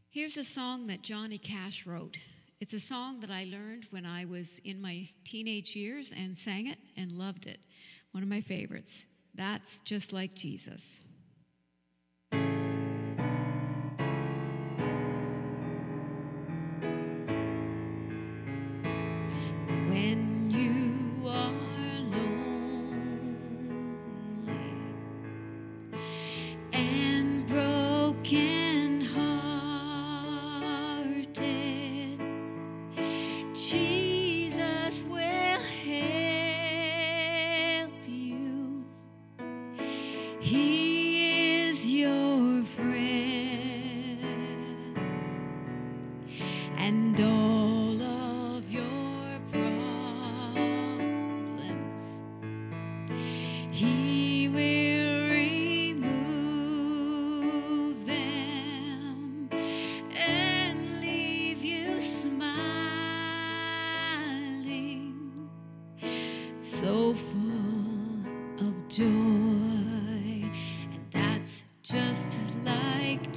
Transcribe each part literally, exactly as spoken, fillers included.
Here's a song that Johnny Cash wrote. It's a song that I learned when I was in my teenage years and sang it and loved it. One of my favorites. That's Just Like Jesus. When you are lonely and broken hearted, Jesus will help you. He is your friend, and all of your problems He will remove them and leave you smiling, so full of joy. And that's just like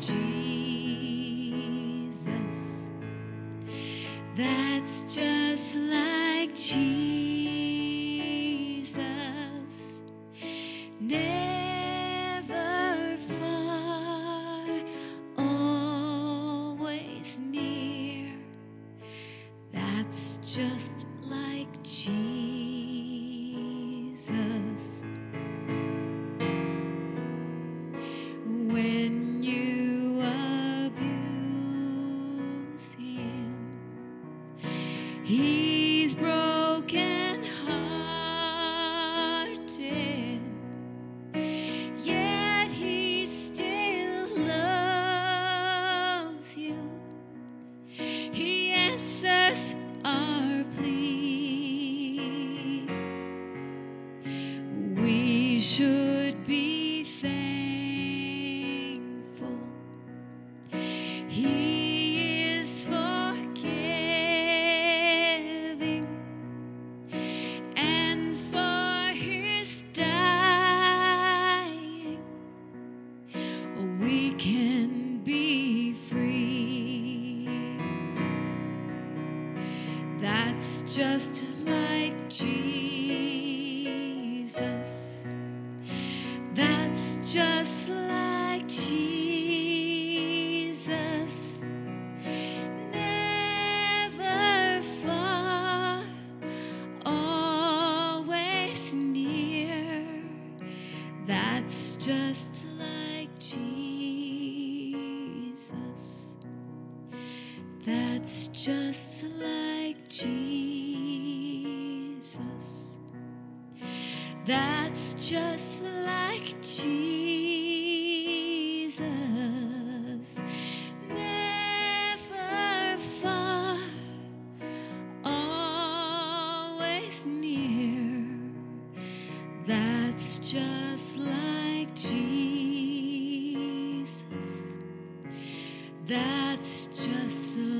Jesus. That's just like Jesus. Never far, always near. That's just like Jesus. When you abuse Him, He's broken hearted, yet He still loves you. He answers our plea. We should be thankful. He is forgiving, and for His dying, we can be free. That's just like Jesus. That's just like Jesus. Never far, always near. That's just like Jesus. That's just like Jesus. That's just like Jesus. Never far, always near. That's just like Jesus. That's just like